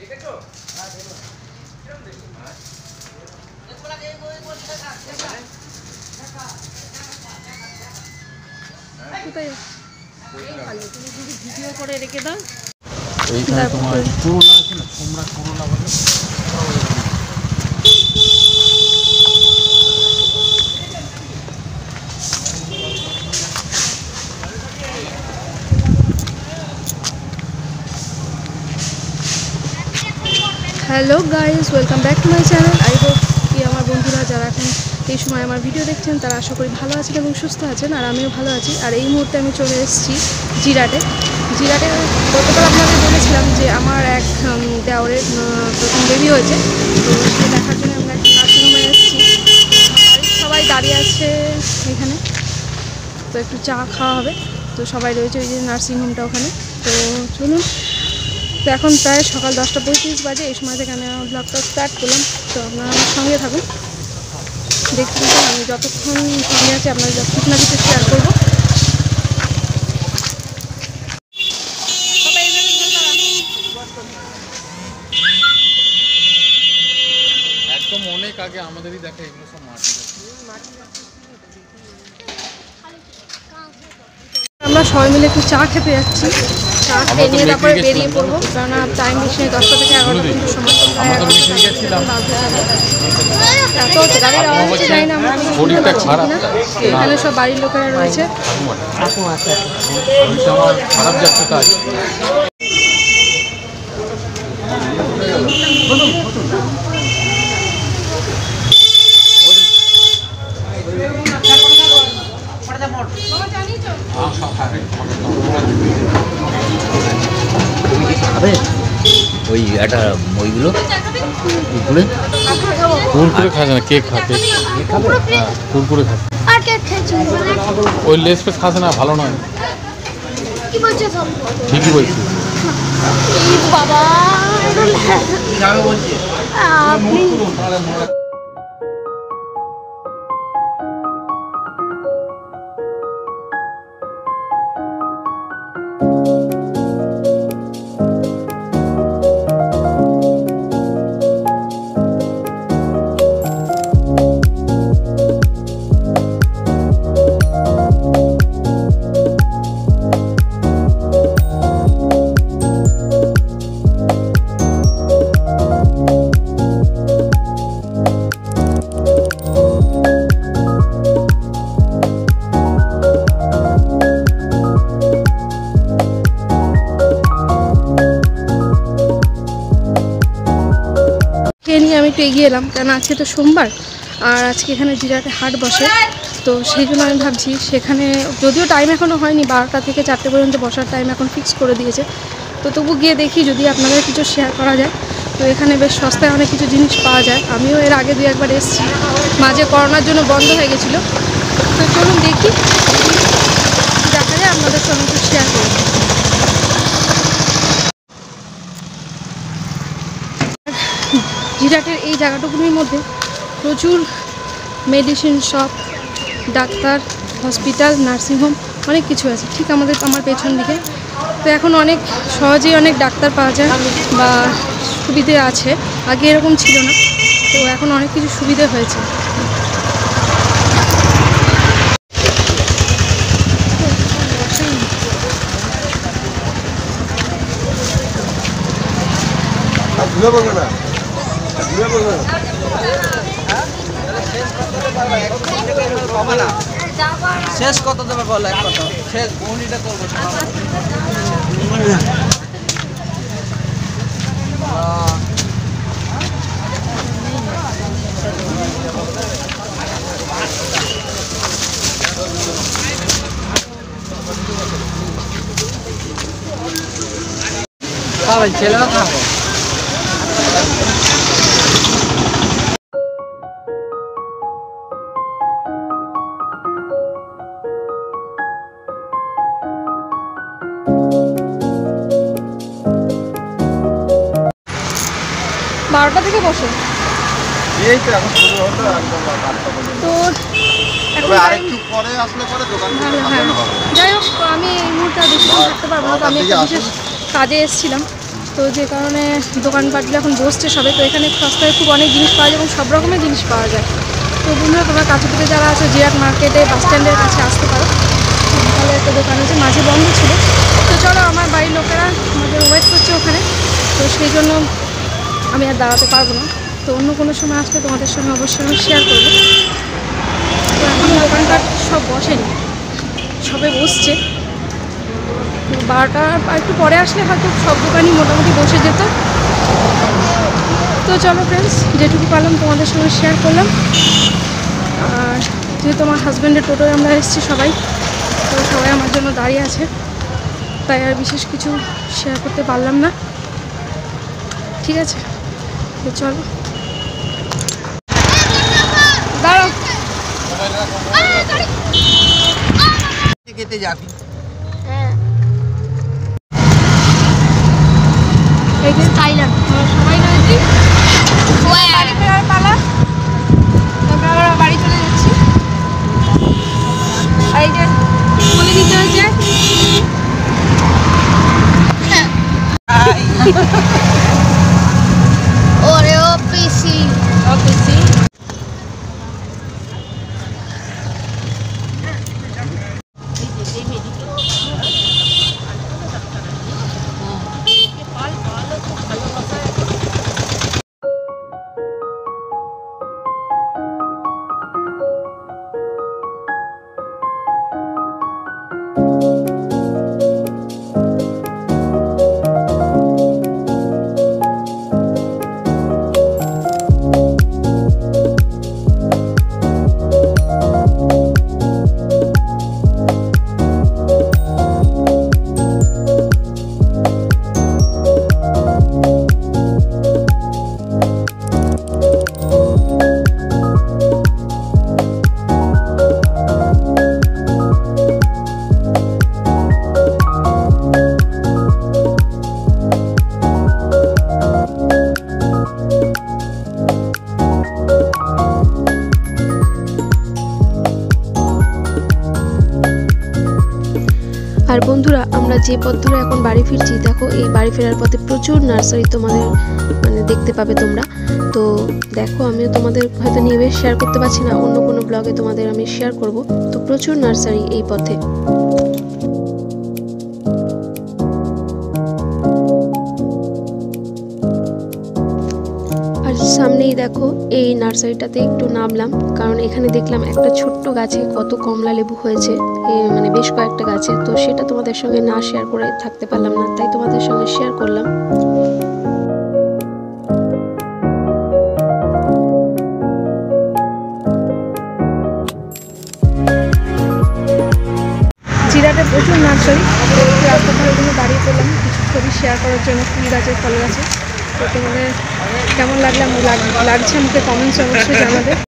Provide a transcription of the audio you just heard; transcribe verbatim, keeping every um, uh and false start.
Video করে রেখে দাও। এইখানে তোমার করলা আছে না, তোমরা করলা বলে। Hello guys, welcome back to my channel. I hope কি আমার বন্ধুরা যারা এখন এই সময় আমার ভিডিও দেখছেন তারা আশা করি ভালো আছেন এবং সুস্থ আছেন, আর আমিও ভালো আছি। আর এই মুহূর্তে আমি চলে এসেছি জিরাটে। জিরাটে গতবার আপনাদের বলেছিলাম যে আমার এক দেওরের প্রথম বেবি হয়েছে, তো সেটা দেখার জন্য আমরা একটা নার্সিংহোমে এসেছি। সবাই দাঁড়িয়ে আছে এখানে, তো একটু চা খাওয়া হবে। তো সবাই রয়েছে ওই যে নার্সিংহোমটা ওখানে। তো চলুন, তো এখন প্রায় সকাল দশটা পঁয়ত্রিশ বাজে। এই সময় থেকে আমি আমার ব্লগটা স্টার্ট করলাম। তো আপনারা আমার সঙ্গে থাকুন, দেখতে থাকুন। আমি যতক্ষণ সঙ্গে আছি আপনাদের কিছু না কিছু শেয়ার করবো। একদম অনেক আগে আমাদেরই দেখা এগুলো সব মাটি। আমরা সবাই মিলে একটু চা খেতে যাচ্ছি। চা খেয়ে নিয়ে তারপরে বেরিয়ে পড়বো, কেননা টাইম বেশি নেই, দশটা থেকে এগারোটা কিন্তু সময়। এত গাড়ির আওয়াজ হচ্ছে, জানি না আমরা এখানে সব বাড়ির লোকেরা রয়েছে। খারাপ যাচ্ছে তাই খাবে ওই একটা ওইগুলো কুরকুরে কুরকুরে খাস না, কেক খাতে হ্যাঁ কুরকুরে খাস। ওই লেস পেস খাস না, ভালো নয়। ঠিকই বলছি। বাবা নিয়ে আমি একটু এগিয়ে এলাম, কেন আজকে তো সোমবার আর আজকে এখানে জিরাটে হাট বসে। তো সেই জন্য আমি ভাবছি সেখানে, যদিও টাইম এখনও হয়নি, বারোটা থেকে চারটে পর্যন্ত বসার টাইম এখন ফিক্স করে দিয়েছে। তো তবু গিয়ে দেখি যদি আপনাদের কিছু শেয়ার করা যায়। তো এখানে বেশ সস্তায় অনেক কিছু জিনিস পাওয়া যায়। আমিও এর আগে দুই একবার এসেছি, মাঝে করোনার জন্য বন্ধ হয়ে গেছিলো। তো চলুন দেখি দেখা যায়, আপনাদের সঙ্গে কিছু শেয়ার করব। জিরাটের এই জায়গাটুকুনির মধ্যে প্রচুর medicine shop, doctor, hospital, nursing home অনেক কিছু আছে ঠিক আমাদের আমার পেছন দিকে। তো এখন অনেক সহজেই অনেক ডাক্তার পাওয়া যায় বা সুবিধে আছে, আগে এরকম ছিল না। তো এখন অনেক কিছু সুবিধে হয়েছে। শেষ কত দেবে বলো, এক কথা শেষ বউনিটা করবো। খাবেন ছেলেও খাবো। বারোটা থেকে বসে, এই তো এখন শুরু হলো একদম আটটা পর্যন্ত। তো তবে আরেকটু পরে আসলে পরে দোকানগুলো সাজানো হবে। যাই হোক, আমি এই মুহূর্তে বেশিক্ষণ থাকতে পারবো না, তো আমি একটা বিশেষ কাজে এসেছিলাম। তো যে কারণে দোকানপাটগুলো এখন বসছে সবে, তো এখানে সস্তায় খুব অনেক জিনিস পাওয়া যায় এবং সব রকমের জিনিস পাওয়া যায়। তো বন্ধুরা তোমরা কাছাকাছি যারা আছে জিরাট মার্কেটে বাস স্ট্যান্ডের কাছে আসতে পারো, তাহলে একটা দোকান আছে, মাঝে বন্ধ ছিল। তো চলো, আমার বাড়ির লোকেরা আমাদের ওয়েট করছে ওখানে, তো সেই জন্য আমি আর দাঁড়াতে পারবো না। তো অন্য কোনো সময় আসলে তোমাদের সঙ্গে অবশ্যই আমি শেয়ার করবো। তো এখন দোকানপাট সব বসেনি, সবে বসছে। তো বারোটা একটু পরে আসলে হয়তো সব দোকানই মোটামুটি বসে যেত। তো চলো ফ্রেন্ডস, যেটুকু পারলাম তোমাদের সঙ্গে শেয়ার করলাম। আর যেহেতু আমার হাজব্যান্ডের টোটোয় আমরা এসেছি সবাই, তো সবাই আমার জন্য দাঁড়িয়ে আছে, তাই আর বিশেষ কিছু শেয়ার করতে পারলাম না। ঠিক আছে, তো চলো দাঁড়াও। খেতে যাবি? এই যে থাইল্যান্ড আমরা সবাই রয়েছি, বাড়ি ফেরার পালা। আমরা আবার বাড়ি চলে যাচ্ছি। আর এই যে বলে দিতে হয়েছে ওরে ও পিসি অফিসি। আর বন্ধুরা, আমরা যে পথ ধরে এখন বাড়ি ফিরছি, দেখো এই বাড়ি ফেরার পথে প্রচুর নার্সারি তোমাদের মানে দেখতে পাবে তোমরা। তো দেখো, আমিও তোমাদের হয়তো নিয়ে বেশ শেয়ার করতে পারছি না, অন্য কোনো ব্লগে তোমাদের আমি শেয়ার করব। তো প্রচুর নার্সারি এই পথে। আর সামনেই দেখো এই নার্সারিটাতে একটু নামলাম, কারণ এখানে দেখলাম একটা ছোট্ট গাছে কত কমলা লেবু হয়েছে, মানে বেশ কয়েকটা গাছে। তো সেটা তোমাদের সঙ্গে না শেয়ার করে থাকতে পারলাম না, তাই তোমাদের সঙ্গে শেয়ার করলাম। জিরাটে প্রচুর নার্সারি, রাস্তা ধারে ওগুলো দাঁড়িয়ে পড়লাম কিছু ছবি শেয়ার করার জন্য, ফুল গাছে ফল গাছে। তো তোমাদের কেমন লাগলে লাগছে আমাকে কমেন্টস অবশ্যই জানাবে।